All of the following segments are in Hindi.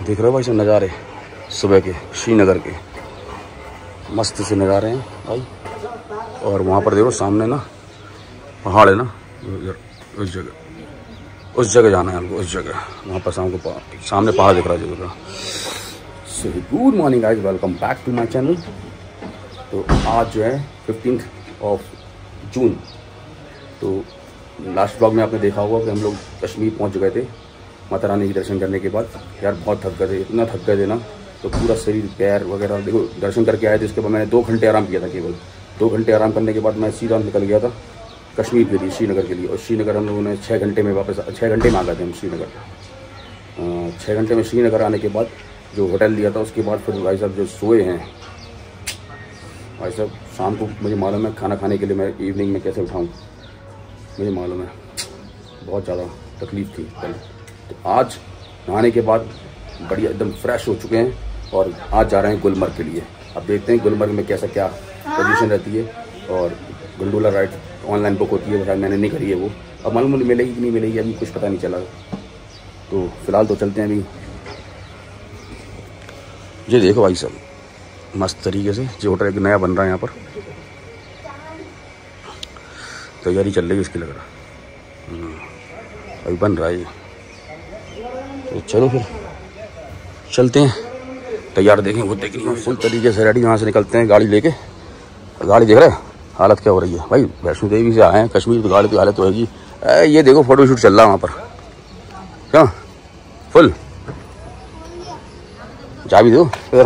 देख रहे हो भाई सब नज़ारे सुबह के श्रीनगर के, मस्त से नज़ारे हैं भाई। और वहाँ पर देखो सामने ना पहाड़ है ना, उस जगह जाना है हमको, उस जगह वहाँ पर सामने पहाड़ दिख रहा है जगह। So good morning guys, welcome back to my channel. तो आज जो है 15 जून। तो लास्ट ब्लॉग में आपने देखा होगा कि हम लोग कश्मीर पहुँच गए थे माता रानी के दर्शन करने के बाद। यार बहुत थक गए थे, इतना थक गए थे ना, तो पूरा शरीर पैर वगैरह देखो दर्शन करके आए थे। उसके बाद मैंने 2 घंटे आराम किया था, केवल 2 घंटे आराम करने के बाद मैं सीधा निकल गया था कश्मीर के लिए, श्रीनगर के लिए। और श्रीनगर हम लोगों ने 6 घंटे में वापस 6 घंटे में आ गए थे हम श्रीनगर। 6 घंटे में श्रीनगर आने के बाद जो होटल लिया था, उसके बाद फिर भाई साहब जो सोए हैं भाई साहब। शाम को मुझे मालूम है खाना खाने के लिए मैं इवनिंग में कैसे उठाऊँ, मुझे मालूम है बहुत ज़्यादा तकलीफ़ थी कल। तो आज नहाने के बाद बढ़िया एकदम फ्रेश हो चुके हैं और आज जा रहे हैं गुलमर्ग के लिए। अब देखते हैं गुलमर्ग में कैसा क्या पोजीशन रहती है। और गंडोला राइड ऑनलाइन बुक होती है, मैंने नहीं करी है वो, अब मालूम मिलेगी कि नहीं मिलेगी अभी कुछ पता नहीं चला। तो फिलहाल तो चलते हैं अभी। ये देखो भाई सब मस्त तरीके से जो होटल एक नया बन रहा है यहाँ पर, तैयारी चल रही है इसकी, लग रहा अभी बन रहा है। तो चलो फिर चलते हैं, तैयार देखें वो देखेंगे फुल तरीके से रेडी। यहाँ से निकलते हैं गाड़ी लेके। गाड़ी देख रहे हैं हालत क्या हो रही है भाई, वैष्णो देवी से आए हैं कश्मीर, तो गाड़ी की हालत तो होगी। ये देखो फोटोशूट चल रहा है वहाँ पर, क्या फुल जा भी दो इधर।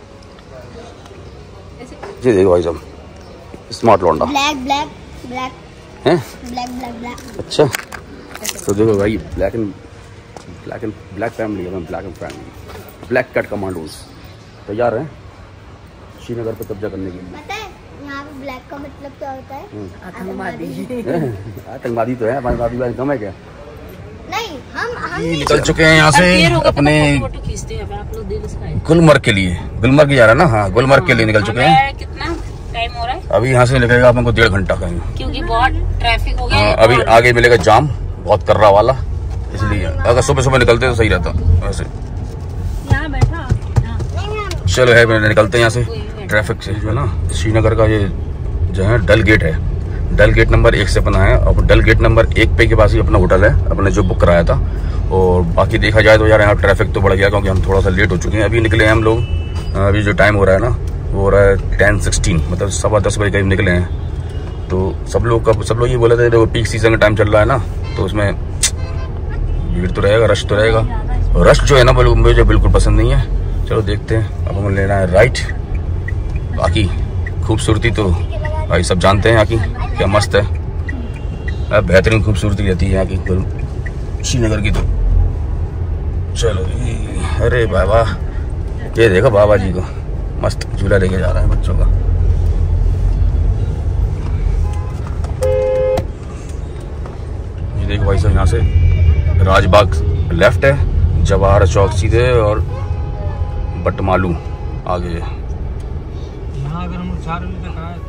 ये देखो भाई साहब स्मार्ट लौंडा, ब्लैक ब्लैक ब्लैक हैं, ब्लैक ब्लैक ब्लैक। अच्छा तो देखो भाई ब्लैक फैमिली है, black and family, black cat commandos तैयार हैं श्रीनगर पर कब्जा करने के लिए। पता है यहाँ पे ब्लैक का मतलब क्या होता है? आतंकवादी। आतंकवादी तो है, आतंकवादी कम है क्या? नहीं, हम निकल चुके हैं यहाँ से अपने गुलमर्ग के लिए। गुलमर्ग जा रहा है ना, हाँ गुलमर्ग के लिए निकल चुके हैं। कितना टाइम हो रहा है? अभी यहाँ से निकलेगा अपन को 1.5 घंटा कहीं, क्योंकि बहुत ट्रैफिक हो गया। अभी आगे मिलेगा जाम बहुत कर्रा वाला, इसलिए अगर सुबह सुबह निकलते तो सही रहता वैसे। यहाँ बैठा चलो है निकलते हैं यहाँ से ट्रैफिक से। जो है ना श्रीनगर का ये जो है डल गेट है, डल गेट नंबर 1 से अपना है। और डल गेट नंबर 1 पे के पास ही अपना होटल है, अपने जो बुक कराया था। और बाकी देखा जाए तो यार यहाँ ट्रैफिक तो बढ़ गया, क्योंकि हम थोड़ा सा लेट हो चुके हैं। अभी निकले हैं हम लोग, अभी जो टाइम हो रहा है ना वो हो रहा है 10:16, मतलब 10:15 बजे करीब निकले हैं। तो सब लोग ये बोले थे जो पीक सीजन का टाइम चल रहा है ना, तो उसमें भीड़ तो रहेगा, रश तो रहेगा। रश जो है ना मुझे बिल्कुल पसंद नहीं है। चलो देखते हैं, अब हमें लेना है राइट। बाकी खूबसूरती तो भाई सब जानते हैं यहाँ की क्या मस्त है, बेहतरीन खूबसूरती रहती है यहाँ की श्रीनगर की। तो चलो अरे बाबा, ये देखो बाबा जी को मस्त झूला लेके जा रहा है बच्चों का। ये देखो भाई साहब यहाँ से राजबाग लेफ्ट है, जवाहर चौक सीधे और बटमालू आगे। यहाँ अगर हम 4 बजे तक आए तो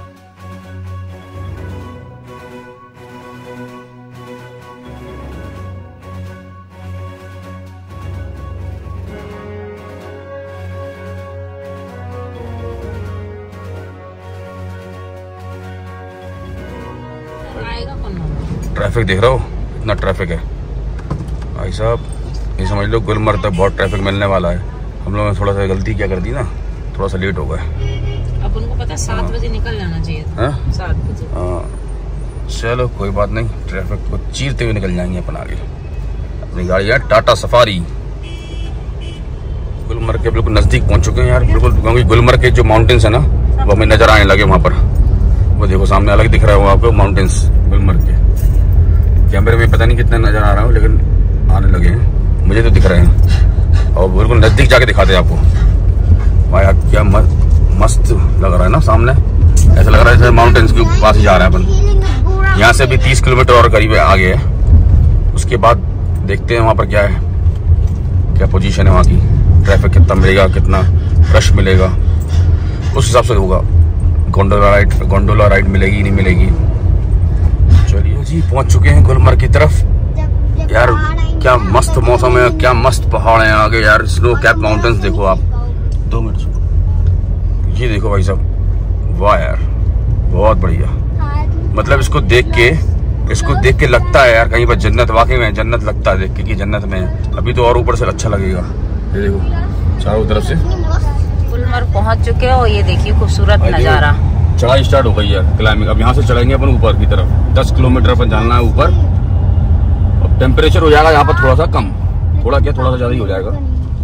आएगा कौन? ट्रैफिक देख रहा हो, इतना ट्रैफिक है भाई साहब। ये समझ लो गुलमर्ग तक बहुत ट्रैफिक मिलने वाला है। हम लोगों ने थोड़ा सा गलती क्या कर दी ना, थोड़ा सा लेट हो गए। अपन को पता 7 बजे निकल जाना चाहिए था। 7 बजे। हाँ चलो कोई बात नहीं, ट्रैफिक को चीरते हुए निकल जाएंगे अपन आगे। अपनी गाड़ी है टाटा सफारी। गुलमर्ग के बिल्कुल नज़दीक पहुंच चुके हैं यार, बिल्कुल, क्योंकि गुलमर्ग के जो माउंटेन्स है ना वो हमें नजर आने लगे वहाँ पर। वो देखो सामने अलग दिख रहा है आपको माउंटेन्स गुलमर्ग के। कैमरे में पता नहीं कितना नजर आ रहा हो, लेकिन आने लगे हैं, मुझे तो दिख रहे हैं। और बिल्कुल नज़दीक जाके दिखाते हैं आपको भाई, क्या मस्त लग रहा है ना सामने। ऐसा लग रहा है जैसे माउंटेन्स के पास ही जा रहा है अपन। यहाँ से भी 30 किलोमीटर और करीब आगे है। उसके बाद देखते हैं वहाँ पर क्या है, क्या पोजीशन है वहाँ की, ट्रैफिक कितना मिलेगा, कितना रश मिलेगा, उस हिसाब से होगा। गोंडोला राइड मिलेगी नहीं मिलेगी। चलिए जी पहुँच चुके हैं गुलमर्ग की तरफ। जब यार पहाड़ आएंगे क्या मस्त मौसम है, क्या मस्त पहाड़ हैं आगे यार, स्नो कैप माउंटेन्स देखो आप। 2 मिनट, ये देखो भाई साहब, वाह यार बहुत बढ़िया। मतलब इसको देख के लगता है यार कहीं पर जन्नत, वाकई में जन्नत लगता है देख के कि जन्नत में है। अभी तो और ऊपर से अच्छा लगेगा। ये देखो चारों तरफ से गुलमर्ग पहुंच चुके हो, ये देखिए खूबसूरत नजारा। चढ़ाई स्टार्ट हो गई है क्लाइंबिंग। अब यहाँ से चढ़ेंगे अपन ऊपर की तरफ, 10 किलोमीटर अपन जाना है ऊपर। अब टेम्परेचर हो जाएगा यहाँ पर थोड़ा सा कम, थोड़ा सा ज्यादा ही हो जाएगा।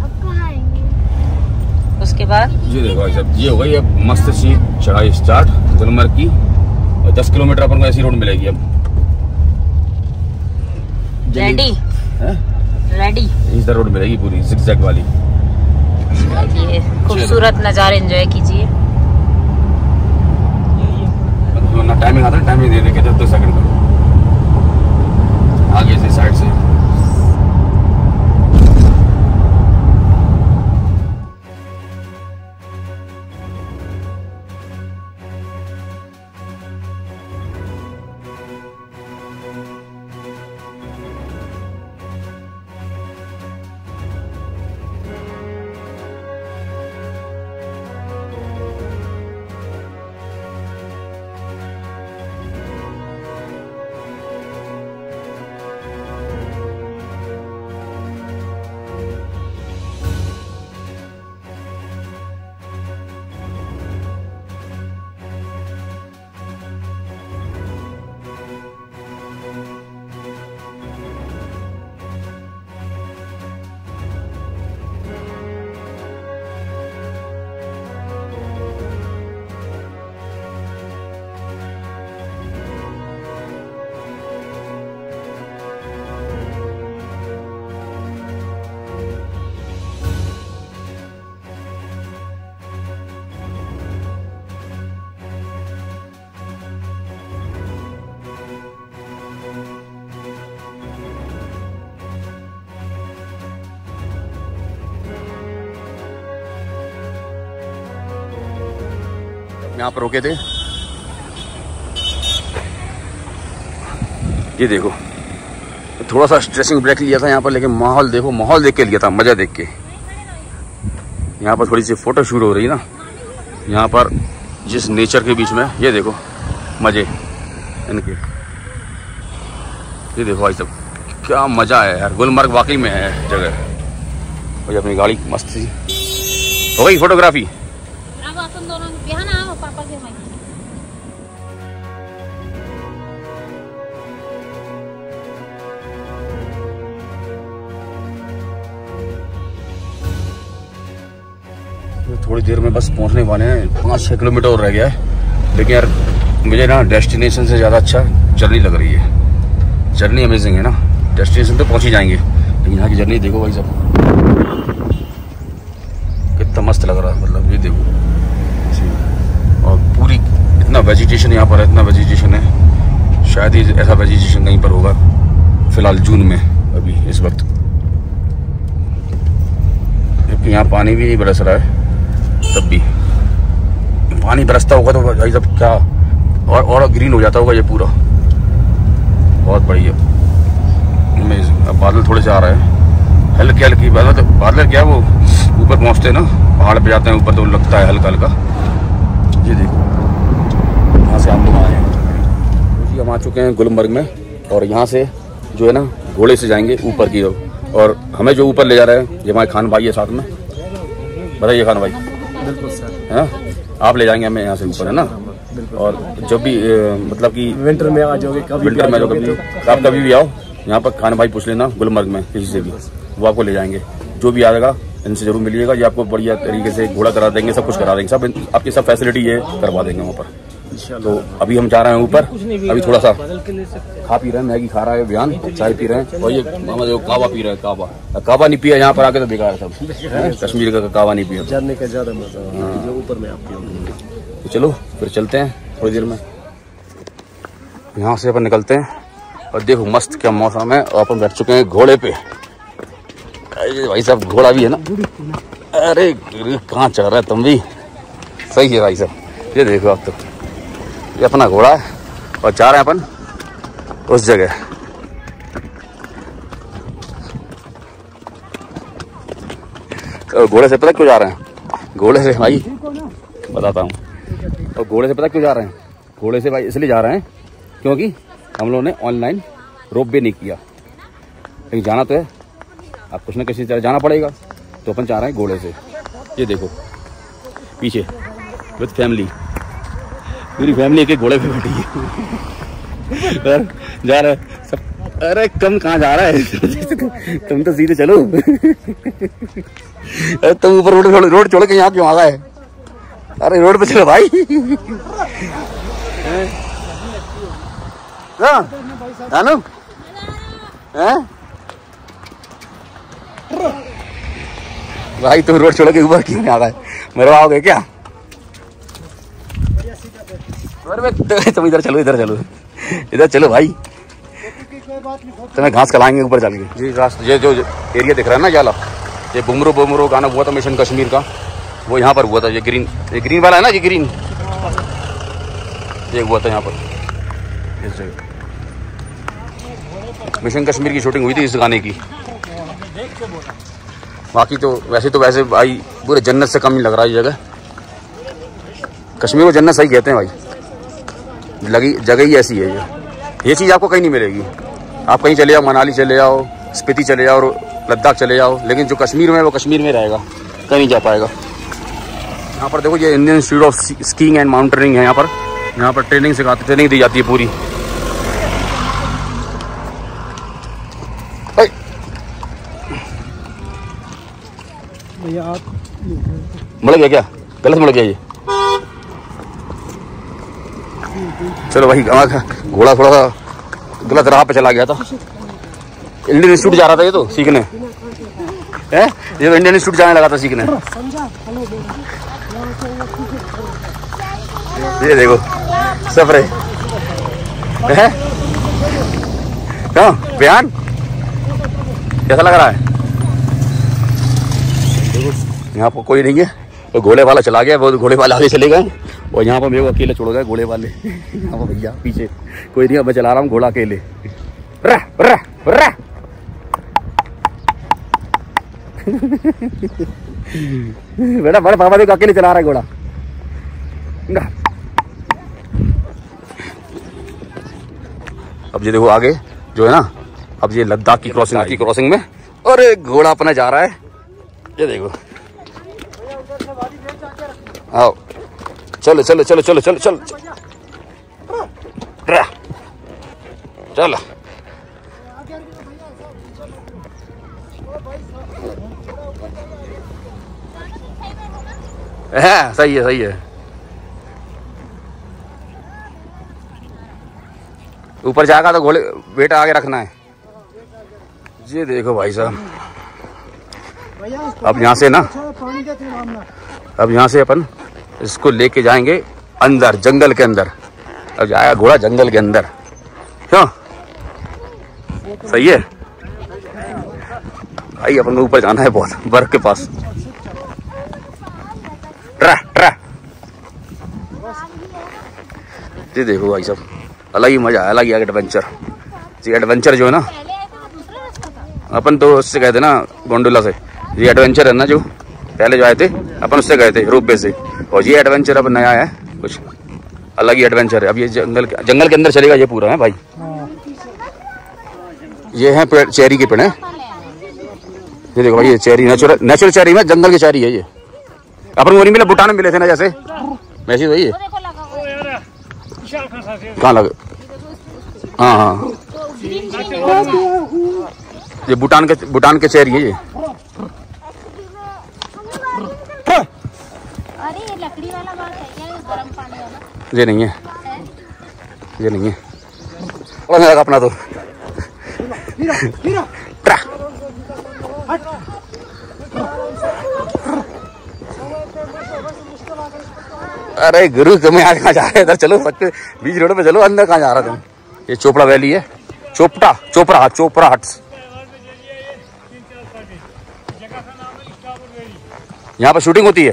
उसके बाद ये देखो भाई साहब, ये हो गई अब मस्त सी चढ़ाई स्टार्ट गुलमर्ग की। और 10 किलोमीटर अपन को ऐसी रोड मिलेगी अब। रेडी इस तरह रोड मिलेगी पूरी जिगजैग वाली। ये खूबसूरत नजारे एंजॉय कीजिए। ना टाइमिंग आता है, टाइमिंग दे देंगे 10 सेकंड का आगे से साइड से। यहाँ पर रुके थे, ये देखो थोड़ा सा स्ट्रेसिंग ब्रेक लिया था यहाँ पर, लेकिन माहौल देखो, माहौल देख के लिया था, मजा देख के। यहाँ पर थोड़ी सी फोटो शूट हो रही है ना, यहाँ पर जिस नेचर के बीच में, ये देखो मजे इनके। ये देखो भाई साहब क्या मजा है यार, गुलमर्ग वाकई में है जगह। और अपनी गाड़ी मस्त थी, हो गई फोटोग्राफी। थोड़ी देर में बस पहुंचने वाले हैं, 5-6 किलोमीटर और रह गया है। लेकिन यार मुझे ना डेस्टिनेशन से ज़्यादा अच्छा जर्नी लग रही है। जर्नी अमेजिंग है ना, डेस्टिनेशन तो पहुंच ही जाएंगे, लेकिन यहाँ की जर्नी देखो भाई साहब कितना मस्त लग रहा है। मतलब ये देखो, और पूरी इतना वेजिटेशन यहाँ पर है, इतना वेजिटेशन है, शायद ही ऐसा वेजिटेशन कहीं पर होगा फिलहाल जून में अभी इस वक्त। जबकि यहाँ पानी भी नहीं बरस रहा है, तब भी पानी बरसता होगा तो भाई साहब क्या और ग्रीन हो जाता होगा ये पूरा। बहुत बढ़िया। अब बादल थोड़े से आ रहे हैं, हल्की हल्की बादल। तो बादल क्या वो ऊपर पहुंचते हैं ना, पहाड़ पे जाते हैं ऊपर तो लगता है हल्का हल्का। ये देखो यहाँ से हम लोग आए हैं, हम आ चुके हैं गुलमर्ग में। और यहाँ से जो है ना घोड़े से जाएंगे ऊपर की ओर। और हमें जो ऊपर ले जा रहे हैं ये हमारे खान भाई है साथ में। बताइए खान भाई। बिल्कुल सर, है ना, आप ले जाएंगे हमें यहाँ से ऊपर, है ना। और जब भी मतलब कि विंटर में आ जाओगे, विंटर में आप कभी भी आओ यहाँ पर, खान भाई पूछ लेना गुलमर्ग में किसी से भी, वो आपको ले जाएंगे। जो भी आएगा इनसे जरूर मिलिएगा, ये आपको बढ़िया तरीके से घोड़ा करा देंगे, सब कुछ करा देंगे, सब आपकी सब फैसिलिटी ये करवा देंगे वहाँ पर। तो अभी हम जा रहे हैं ऊपर, अभी थोड़ा सा खा पी रहे हैं, मैगी खा रहा है बयान, चाय पी रहे हैं। और ये मामा देखो कावा पी रहे हैं, कावा नहीं पिया यहाँ पर आके तो बेकार है सब। कश्मीर का कावा नहीं पिया, जानने का ज्यादा मजा है जो ऊपर में आप पियोगे। तो चलो फिर चलते हैं थोड़ी देर में, यहाँ से अपन निकलते हैं। और देखो मस्त क्या मौसम है, और अपन बैठ चुके हैं घोड़े पे। भाई साहब घोड़ा भी है ना, अरे कहाँ चढ़ रहा है तुम भी, सही है भाई साहब। ये देखो आप तो, ये अपना घोड़ा है और जा रहे हैं अपन उस जगह। घोड़े से पता क्यों जा रहे हैं? घोड़े से भाई बताता हूँ। और घोड़े से पता क्यों जा रहे हैं? घोड़े से भाई इसलिए जा रहे हैं क्योंकि हम लोगों ने ऑनलाइन रोप वे नहीं किया। कहीं जाना तो है, आप कुछ ना किसी तरह जाना पड़ेगा, तो अपन चाह रहे हैं घोड़े से। ये देखो पीछे विद फैमिली, पूरी फैमिली एक घोड़े पे बैठी है जा रहा है सब। अरे कम कहाँ जा रहा है तुम तो सीधे चलो तुम ऊपर रोड छोड़ के यहाँ क्यों आ गए? अरे रोड पे चलो भाई जानू भाई तुम रोड छोड़ के ऊपर क्यों आ गए? मरवाओगे क्या? तुम इधर चलो इधर चलो भाई, तुम्हें घास खिलाएंगे ऊपर चल के। जी रास्ता ये जो एरिया दिख रहा है ना जाला, ये बुमरो गाना हुआ था मिशन कश्मीर का, वो यहाँ पर हुआ था। ये ग्रीन वाला है ना, ये ग्रीन ये हुआ था यहाँ पर। इस जगह मिशन कश्मीर की शूटिंग हुई थी इस गाने की। बाकी तो वैसे भाई पूरे जन्नत से कम ही लग रहा है ये जगह। कश्मीर को जन्नत सही कहते हैं भाई, लगी जगह ही ऐसी है ये चीज़ आपको कहीं नहीं मिलेगी। आप कहीं चले जाओ, मनाली चले जाओ, स्पीति चले जाओ, लद्दाख चले जाओ, लेकिन जो कश्मीर में है वो कश्मीर में रहेगा, कहीं नहीं जा पाएगा। यहाँ पर देखो ये Indian Institute of Skiing and Mountaineering है। यहाँ पर ट्रेनिंग दी जाती है पूरी। मुड़ गया क्या? गलत मुड़ गया ये। चलो भाई, घोड़ा थोड़ा सा गलत राह पे चला गया था। इंडियन इंस्टीट्यूट जा रहा था ये तो सीखने है, ये तो इंडियन इंस्टीट्यूट जाने लगा था सीखने। ये देखो सफरे है बयान कैसा लग रहा है? यहाँ पर कोई नहीं है, तो घोड़े वाला चला गया, वो घोड़े वाले आगे चले गए और यहाँ पर मेरे को अकेले छोड़ गए घोड़े वाले। यहाँ पर भैया पीछे कोई नहीं, मैं चला रहा हूँ घोड़ा अकेले। बेटा बड़े पापा देखो अकेले चला रहा है घोड़ा। अब ये देखो आगे जो है ना, अब ये लद्दाख की क्रॉसिंग में, और एक घोड़ा अपना जा रहा है। ये देखो आओ, चलो चलो चलो चलो चलो चलो चलो। है सही है। ऊपर जाएगा तो घोड़े बेटा आगे रखना है। ये देखो भाई साहब, अब यहाँ से अपन इसको लेके जाएंगे अंदर, जंगल के अंदर। अब जाएगा घोड़ा जंगल के अंदर, क्यों? सही है भाई, अपन को ऊपर जाना है बहुत, बर्फ के पास। ट्रा ये देखो भाई साहब, अलग ही मजा है, अलग ही एडवेंचर। ये एडवेंचर जो है ना, अपन तो उससे गए थे ना गोंडोला से। ये एडवेंचर है ना, जो पहले जो आए थे अपन उससे गए थे रोपवे से, और ये एडवेंचर अब नया है, कुछ अलग ही एडवेंचर है। अब ये जंगल के अंदर चलेगा ये पूरा है भाई। ये है पेड़, चेरी के पेड़ है। ये देखो भाई, ये चेरी नेचुरल चेरी में, जंगल की चेरी है ये। अपन वो नहीं मिले, भूटान में मिले थे ना जैसे, वैसे वही है। कहाँ लगे? हाँ ये भूटान के चेरी है ये। अरे ये लकड़ी वाला बात है क्या? ये गर्म पानी वाला? ये नहीं है। लगा अपना तो। अरे गुरु तुम्हें आज कहाँ जा रहे? इधर चलो, बीच रोड पे चलो, अंदर कहाँ जा रहा तुम? ये चोपड़ा वैली है, चोपड़ा हट्स। यहाँ पर शूटिंग होती है।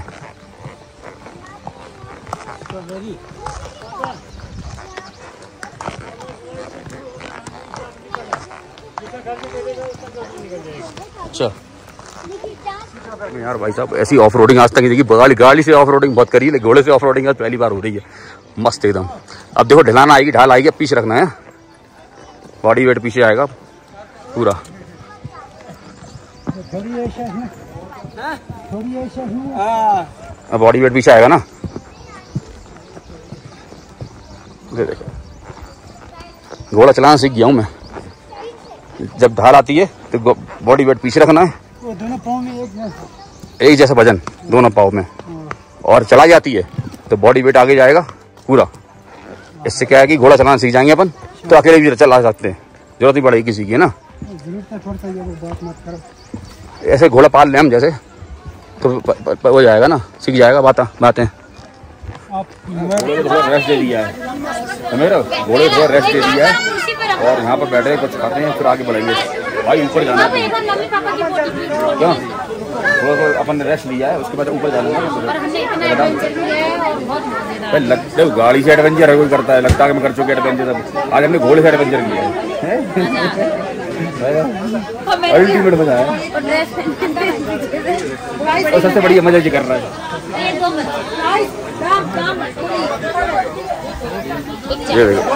अच्छा यार भाई साहब ऐसी ऑफ रोडिंग आज तक नहीं देखी। गाड़ी से ऑफ रोडिंग बहुत करी है, घोड़े से ऑफ रोडिंग आज पहली बार हो रही है। मस्त एकदम। अब देखो ढलान आएगी, ढाल आएगी, अब पीछे रखना है, बॉडी वेट पीछे आएगा पूरा। अब बॉडी वेट पीछे आएगा ना। देखो घोड़ा चलाना सीख गया हूँ मैं। जब ढाल आती है तो बॉडी वेट पीछे रखना है, दोनों पाँव में एक जैसा वजन दोनों पाँव में, और चला जाती है तो बॉडी वेट आगे जाएगा पूरा। इससे क्या है कि घोड़ा चलाना सीख जाएंगे अपन तो अकेले भी चला सकते हैं, जरूरत नहीं पड़ेगी किसी की ना। ऐसे घोड़ा पाल लें हम जैसे तो हो जाएगा ना, सीख जाएगा बातें। घोड़े को थोड़ा रेस्ट दे दिया है मेरा, घोड़े को थोड़ा रेस्ट दे दिया है और यहाँ पर बैठे कुछ खाते हैं फिर आगे बढ़ेंगे। भाई ऊपर जाना है क्या? थोड़ा अपन ने रेस्ट लिया है, उसके बाद ऊपर जाना है। गाड़ी से एडवेंचर है कोई करता है, लगता है कि मैं कर चुके एडवेंचर। अब आज हमने घोड़े से एडवेंचर किया है, अल्टीमेट मजा है। और सबसे बढ़िया मजा जी कर रहा है। ये देखो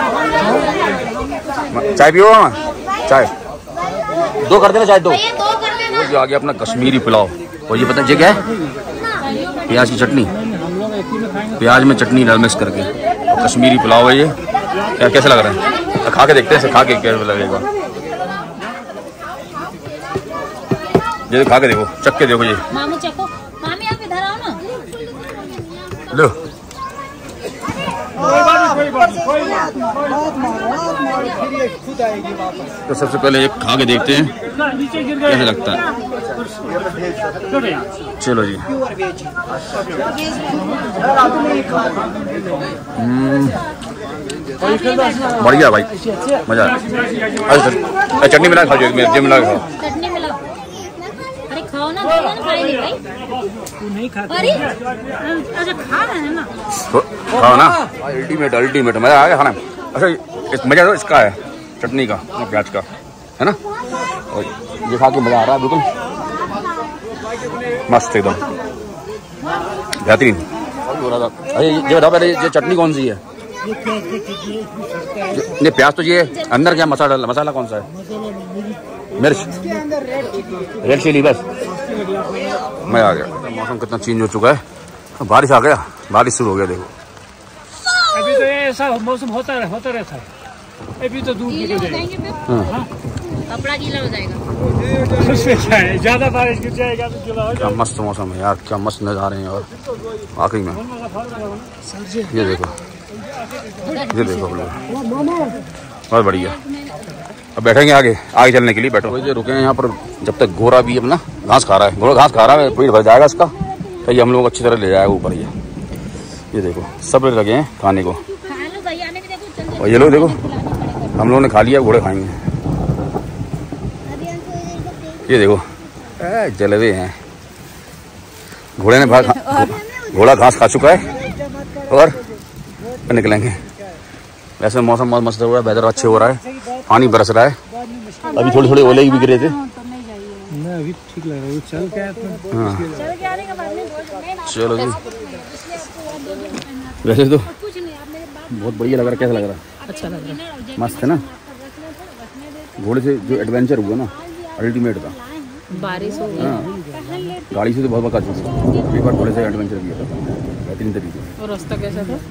चाय पियो, चाय 2 कर देना, चाय 2। वो जो आ गया अपना कश्मीरी पुलाव, और ये पता है क्या है? प्याज की चटनी, प्याज में चटनी डाल मिक्स करके कश्मीरी पुलाव है ये। क्या कैसा लग रहा है? खा के देखते हैं, खा के कैसा लगेगा। ये खा के देखो, चख के देखो। ये मामी चखो, मामी आप इधर आओ ना। लो तो सबसे पहले एक खा के देखते हैं कैसे लगता है। चलो जी। बढ़िया भाई, मजा। अच्छा चटनी मिला खाओ, जो मिला खाओ। चटनी मिलाओ, अरे खाओ ना, खाएंगे भाई। नहीं खाता। अरे अच्छा खा रहे हैं ना, खाओ ना। अल्टीमेट मजा आ गया खाना। अच्छा मजा तो इसका है, चटनी का, प्याज का, है ना। और ये खा के मजा आ रहा है बिल्कुल मस्त एकदम बेहतरीन। अरे ये बताओ पहले, ये चटनी कौन सी है? ये प्याज तो ये अंदर क्या मसाला कौन सा है? मिर्च, रेड चिली, बस मजा आ गया। मौसम कितना चेंज हो चुका है, बारिश आ गया, बारिश शुरू हो गया। देखो अभी तो ऐसा मौसम होता रहता है, अभी तो धूप निकल जाएगी, कपड़ा गीला हो जाएगा। उसमें क्या है, ज्यादा बारिश गिर जाएगा तो गीला हो क्या मस्त मौसम है यार, क्या मस्त नज़ारे हैं। और आखिरी में ये देखो, बहुत बढ़िया। अब बैठेंगे आगे चलने के लिए। बैठो, ये रुके हैं यहाँ पर जब तक घोड़ा भी अपना घास खा रहा है। घोड़ा घास खा रहा है, पेट भर जाएगा इसका, तो ये हम लोग अच्छी तरह ले जाएगा ऊपर। ये देखो सब लगे हैं खाने को, और ये लोग देखो हम लोगों ने खा लिया, घोड़े खाएंगे। ये देखो जलवे हैं, घोड़े ने घोड़ा घास खा चुका है और निकलेंगे। वैसे मौसम बहुत मस्त हो रहा है, वेदर अच्छे हो रहा है, पानी बरस रहा है। अभी थोड़े ओले भी गिरे थे। अभी ठीक लग रहा है, चल के हाँ चलो जी। वैसे तो बहुत बढ़िया लग रहा है। कैसा लग रहा है? अच्छा लग रहा है, मस्त है ना। घोड़े से जो एडवेंचर हुआ ना, अल्टीमेट था। बारिश हो गई। हाँ गाड़ी से तो बहुत बका चुका, एक बार घोड़े से एडवेंचर किया था बेहतरीन तरीके से। और रास्ता कैसा था?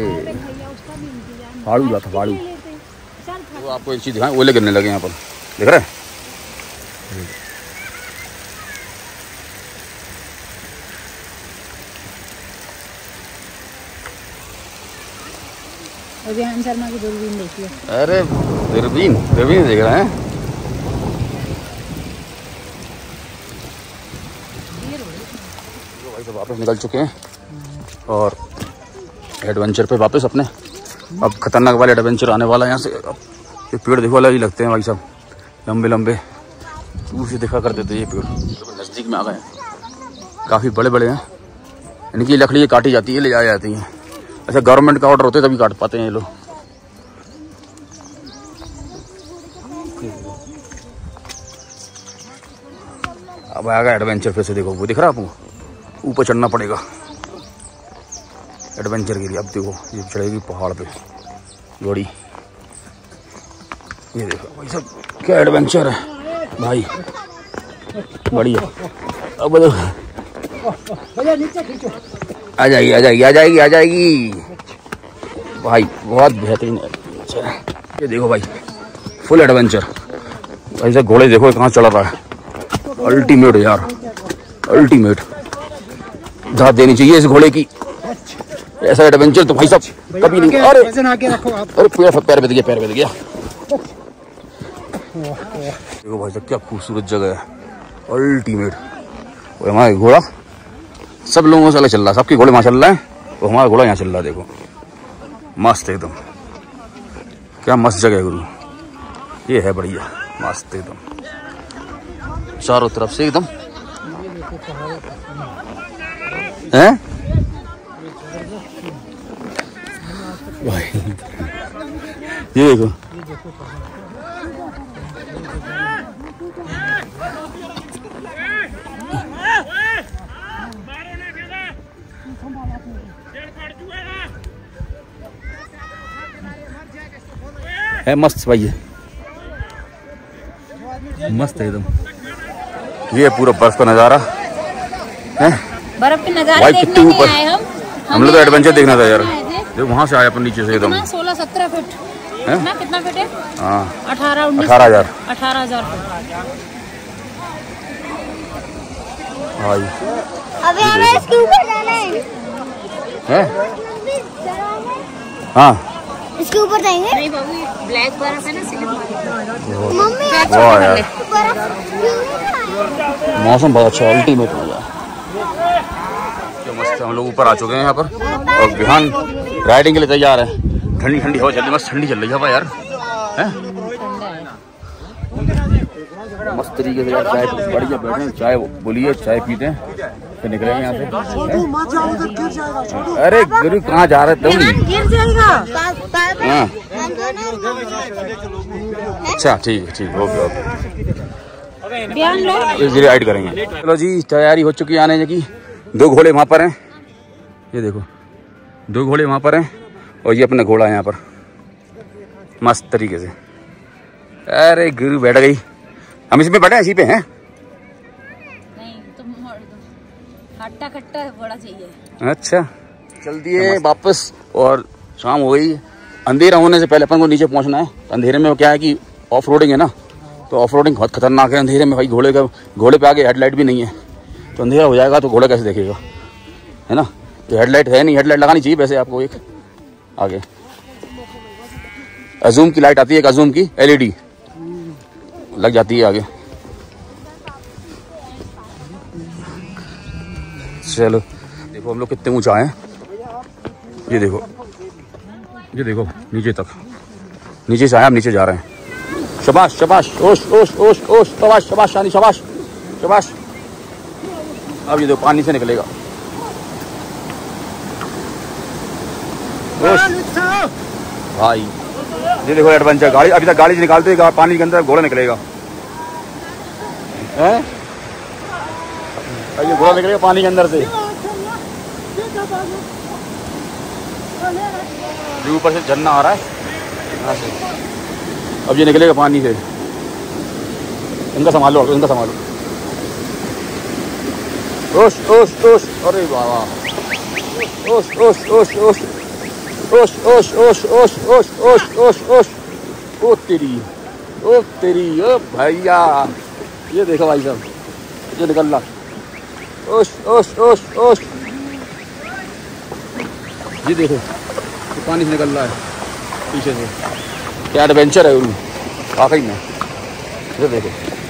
फाड़ू था, फाड़ू। तो आपको एक चीज़ दिखाएं, ओले गिरने लगे यहाँ पर, देख रहे हैं? अभियान शर्मा की दूरबीन देखिए। अरे दूरबीन देख रहे हैं। भाई सब वापस निकल चुके हैं और एडवेंचर पे वापस अपने। अब खतरनाक वाले एडवेंचर आने वाला है यहाँ से। अब ये पेड़ देखो अलग ही लगते हैं भाई साहब, लंबे लंबे, दूर से देखा करते थे। ये पेड़ नज़दीक में आ गए, काफ़ी बड़े बड़े हैं। इनकी लकड़ी काटी जाती है, ले जाई जाती हैं। अच्छा गवर्नमेंट का ऑर्डर होते तभी काट पाते हैं ये लोग। अब आएगा एडवेंचर फिर से। देखो वो दिख रहा है आपको, ऊपर चढ़ना पड़ेगा एडवेंचर के लिए। अब देखो ये चढ़ेगी पहाड़ पे घोड़ी। ये देखो भाई सब क्या एडवेंचर है भाई, बढ़िया। अब आ जाएगी आ जाएगी आ जाएगी आ जाएगी भाई, बहुत बेहतरीन है। ये देखो भाई फुल एडवेंचर भाई साहब। घोड़े देखो कहाँ चढ़ रहा है, अल्टीमेट यार, अल्टीमेट। दाद देनी चाहिए इस घोड़े की, ऐसा एडवेंचर तो भाई साहब कभी नहीं। अरे अरे पैर बैठ गया, पैर बैठ गया। देखो भाई साहब क्या खूबसूरत जगह है, अल्टीमेट। और हमारा घोड़ा सब लोगों से अलग चल रहा है, सबके घोड़े वहाँ चल रहे हैं, तो हमारा घोड़ा यहाँ चल रहा है। देखो मस्त एकदम, क्या मस्त जगह है गुरु, ये है बढ़िया मस्त एकदम, चारों तरफ से एकदम है भाई। ये देखो है मस्त भाई, ये मस्त है एकदम। ये पूरा बर्फ का नज़ारा है, बर्फ के नज़ारे भाई देखने कितने नहीं ऊपर। आए हम लोग तो एडवेंचर देखना था यार। देखो वहाँ से आए अपन नीचे से एकदम 16-17 फीट ना, कितना फीट है? हाँ 18,000 भाई। अबे हमें इसके ऊपर जाना है। हाँ इसके ऊपर जाएंगे। नहीं बाबू ये ब्लैक बर्फ है ना, सिर्फ मम्मी वाह यार बर्फ मौसम बहुत अच्छा, अल्टीमेट हो गया। क्या मस्त, हम लोग ऊपर आ चुके हैं यहाँ पर और बिहान राइडिंग के लिए तैयार है। ठंडी ठंडी हवा चल रही, मस्त ठंडी चल रही है हवा यार, है मस्त तरीके से यार। चाय बढ़िया बैठे, चाय बोलिए, चाय पीते हैं फिर निकलेंगे यहाँ से। अरे गुरु कहाँ जा रहे तुम? गिर जाएगा। हाँ अच्छा ठीक है, ठीक ओके ओके, राइड करेंगे। चलो जी तैयारी हो चुकी है आने की। 2 घोड़े वहाँ पर हैं, ये देखो 2 घोड़े वहाँ पर हैं और ये अपना घोड़ा है यहाँ पर मस्त तरीके से। अरे गुरु बैठ गई, हम इसमें बैठे इसी पे हैं। नहीं तुम खट्टा खट्टा बड़ा चाहिए। अच्छा चल दिए वापस, और शाम हो गई। अंधेरा होने से पहले अपन को नीचे पहुंचना है। अंधेरे में क्या है कि ऑफ रोडिंग है ना, तो ऑफ रोडिंग बहुत खतरनाक है अंधेरे में भाई। घोड़े पे आगे हेडलाइट भी नहीं है, तो अंधेरा हो जाएगा तो घोड़ा कैसे देखेगा, है ना। तो हेडलाइट है नहीं, हेडलाइट लगानी चाहिए वैसे आपको एक आगे। अजूम की लाइट आती है, एक अजूम की LED लग जाती है आगे। चलो देखो हम लोग कितने ऊंचा हैं, ये देखो, ये देखो नीचे तक, नीचे से आए हम नीचे जा रहे हैं। शाबाश शाबाश, ओश ओश ओश ओश, शाबाश शाबाश शानी, शाबाश शाबाश। अब ये देखो पानी से निकलेगा, भाई ये देखो एडवेंचर गाड़ी। अभी तक गाड़ी से निकालते पानी के अंदर घोड़ा निकलेगा, हैं? ये घोड़ा निकलेगा पानी के अंदर से। ऊपर से झरना आ रहा है यहाँ से, अब ये निकलेगा पानी से। इनका संभालो, इनका संभालो। ओश ओश ओश, अरे बाबा, ओश ओश ओश ओश ओश ओश ओश ओश ओश ओश ओश ओश, ओ तेरी ओ भैया। ये देखो भाई साहब, ये निकल रहा, ओश ओश ओश ओश, ये देखो तो पानी से निकल रहा है पीछे से। क्या एडवेंचर है वाकई में, ये देखो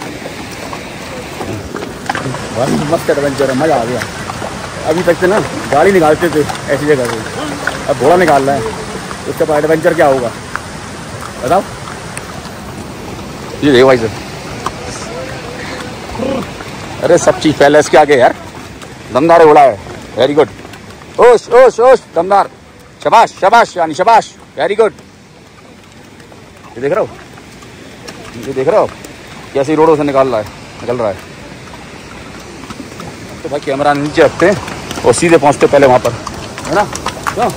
भाई मस्त एडवेंचर है, मज़ा आ गया। अभी तक से ना गाड़ी निकालते थे ऐसी जगह से, अब घोड़ा निकाल रहा है, उसके बाद एडवेंचर क्या होगा बताओ। ये देखो भाई साहब, अरे सब चीज़ पहले इसके आगे यार, दमदार घोड़ा है, वेरी गुड। ओश ओश ओश, दमदार, शाबाश शाबाश यानी शाबाश, वेरी गुड। ये देख रहे हो, ये देख रहे हो कैसी रोडों से निकल रहा है। तो भाई कैमरा नीचे रखते हैं और सीधे पहुंचते पहले वहाँ पर, है ना? क्यों?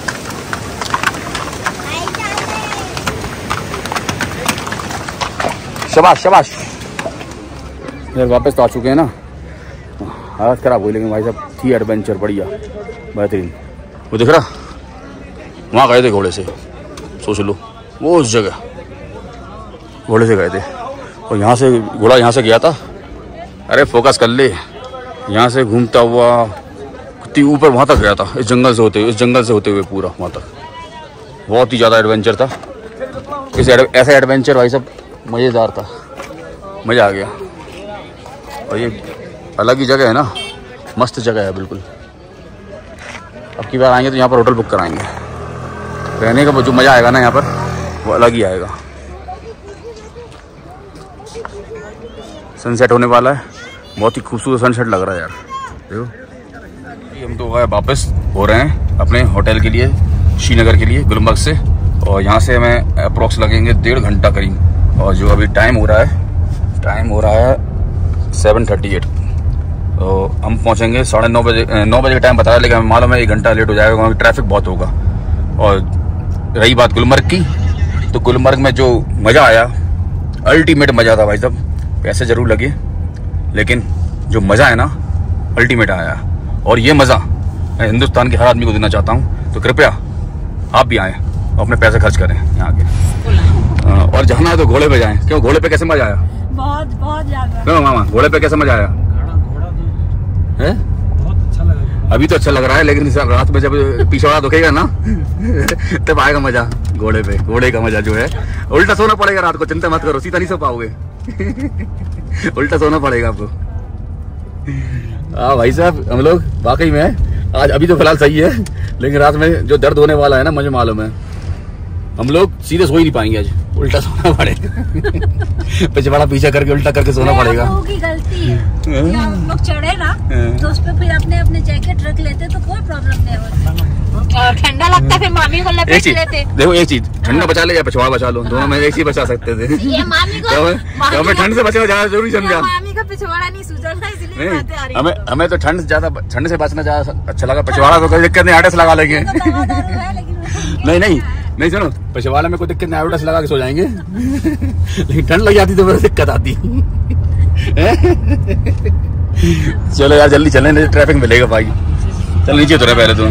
शाबाश शाबाश। यार वापस तो आ चुके हैं ना, हालत खराब हुई लेकिन भाई साहब थी एडवेंचर बढ़िया बेहतरीन। वो दिख रहा, वहाँ गए थे घोड़े से, सोच लो वो उस जगह घोड़े से गए थे और यहाँ से घोड़ा यहाँ से गया था। अरे फोकस कर ले, यहाँ से घूमता हुआ कितनी ऊपर वहाँ तक गया था, इस जंगल से होते हुए पूरा वहाँ तक। बहुत ही ज़्यादा एडवेंचर था। ऐसा एडवेंचर भाई साहब मज़ेदार था, मज़ा आ गया। और ये अलग ही जगह है ना, मस्त जगह है बिल्कुल। अब की बार आएंगे तो यहाँ पर होटल बुक कराएंगे, रहने का जो मज़ा आएगा ना यहाँ पर वो अलग ही आएगा। सनसेट होने वाला है, बहुत ही खूबसूरत सनसेट लग रहा है यार। देखो हम तो वापस हो रहे हैं अपने होटल के लिए, श्रीनगर के लिए गुलमर्ग से। और यहाँ से हमें अप्रोक्स लगेंगे 1.5 घंटा करीब। और जो अभी टाइम हो रहा है 7:38। तो हम पहुँचेंगे 9:30 बजे। 9 बजे का टाइम बताया, लेकिन हमें मालूम है 1 घंटा लेट हो जाएगा, वहाँ ट्रैफिक बहुत होगा। और रही बात गुलमर्ग की, तो गुलमर्ग में जो मज़ा आया, अल्टीमेट मज़ा था भाई साहब। पैसे ज़रूर लगे लेकिन जो मज़ा है ना अल्टीमेट आया। और ये मज़ा मैं हिंदुस्तान के हर आदमी को देना चाहता हूँ। तो कृपया आप भी आएँ और अपने पैसे खर्च करें यहाँ के। और जाना है तो घोड़े पे जाएं। क्यों, घोड़े पे कैसे मज़ा आया? बहुत ज्यादा। क्यों मामा, घोड़े पे कैसे मज़ा आया है? बहुत अच्छा लगा। अभी तो अच्छा लग रहा है, लेकिन रात में जब पिछवाड़ा दुखेगा ना तब आएगा मज़ा घोड़े पे। घोड़े का मज़ा जो है, उल्टा सोना पड़ेगा रात को, चिंता मत करो, सीधा नहीं सो पाओगे उल्टा सोना पड़ेगा आपको। हाँ भाई साहब, हम लोग वाकई में आज अभी तो फिलहाल सही है, लेकिन रात में जो दर्द होने वाला है ना मुझे मालूम है। हम लोग सीधे सो ही नहीं पाएंगे आज, उल्टा सोना पड़ेगा पिछवाड़ा पीछा करके उल्टा करके सोना पड़ेगा। आप लोगों की गलती है, हम लोग चढ़े ना तो उस पर फिर अपने जैकेट रख लेते तो कोई प्रॉब्लम नहीं होती। और ठंडा लगता फिर मामी को लपेट लेते। देखो एक चीज, ठंडा बचा ले या पिछवाड़ा बचा लो, दोनों में एक चीज बचा सकते थे। ये मामी को हमें ठंड से बचना ज्यादा जरूरी समझा। मामी का पिछवाड़ा नहीं सूझा था, इसलिए बातें आ रही। हमें तो ठंड से बचना ज्यादा अच्छा लगा। पिछवाड़ा तो कोई दिक्कत नहीं, आटस लगा लेंगे। नहीं सुनो, पिछवाड़ा में कोई दिक्कत नहीं, आटस लगा के सो जाएंगे लेकिन ठंड लग जाती तो फिर दिक्कत आती। चलो यार जल्दी चलें, नहीं ट्रैफिक मिलेगा भाई। चल नीचे उतरे पहले तुम।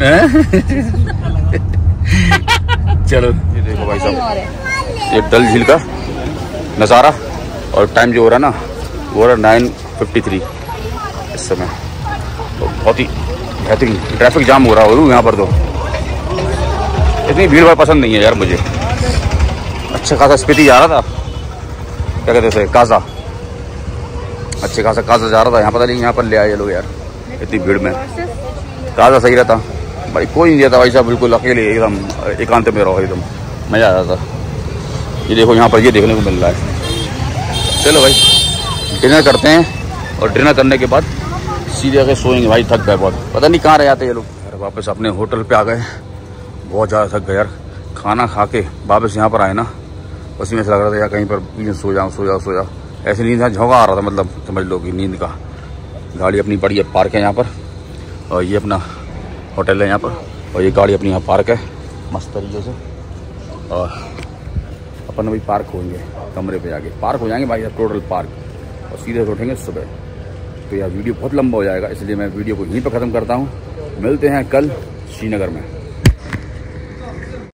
चलो ये देखो भाई साहब, ये डल झील का नज़ारा। और टाइम जो हो रहा है ना वो हो रहा 9:53 इस समय। तो बहुत ही बेहतरीन ट्रैफिक जाम हो रहा हो यहाँ पर। तो इतनी भीड़ भाड़ पसंद नहीं है यार मुझे। अच्छा खासा स्पीति जा रहा था, क्या कहते थे, काजा, अच्छे खासा काजा जा रहा था। यहाँ पता नहीं यहाँ पर ले आए लोग यार इतनी भीड़ में। काजा सही रहता भाई, कोई नहीं रहता भाई साहब, बिल्कुल अकेले एकदम एकांत में रहो, एकदम मज़ा आ रहा था। ये देखो यहाँ पर ये देखने को मिल रहा है। चलो भाई डिनर करते हैं और डिनर करने के बाद सीधे आके सोएंगे भाई, थक गए बहुत, पता नहीं कहाँ रह जाते ये लोग यार। वापस अपने होटल पे आ गए, बहुत ज़्यादा थक गए यार। खाना खा के वापस यहाँ पर आए ना, उसी में से लग रहा था यार कहीं पर सो जाओ। ऐसी नींद झोंका आ रहा था, मतलब समझ लो कि नींद का। गाड़ी अपनी पड़ी है, पार्क है यहाँ पर, और ये अपना होटल है यहाँ पर, और ये गाड़ी अपनी यहाँ पार्क है मस्त तरीके से। और अपन अभी पार्क होंगे, कमरे पे जाके पार्क हो जाएंगे भाई साहब, टोटल पार्क, और सीधे उठेंगे सुबह। तो यार वीडियो बहुत लंबा हो जाएगा, इसलिए मैं वीडियो को यहीं पर ख़त्म करता हूँ। मिलते हैं कल श्रीनगर में।